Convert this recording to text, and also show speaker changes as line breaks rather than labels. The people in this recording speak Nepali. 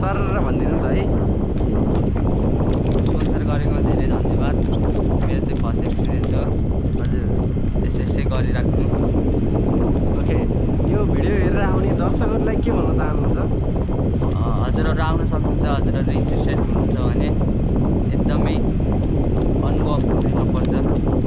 सरर भनिदिनु त है।
स्पोन्सर गरेको धेरै धन्यवाद। मेरो चाहिँ फर्स्ट एक्सपिरियन्स हो।
हजुर
यसै गरिराख्नु।
ओके, यो भिडियो हेरेर आउने दर्शकहरूलाई के भन्न चाहनुहुन्छ?
हजुरहरू आउन सक्नुहुन्छ। हजुरहरू इन्ट्रेस्टेड हुनुहुन्छ भने एकदमै अनुभव लिनुपर्छ।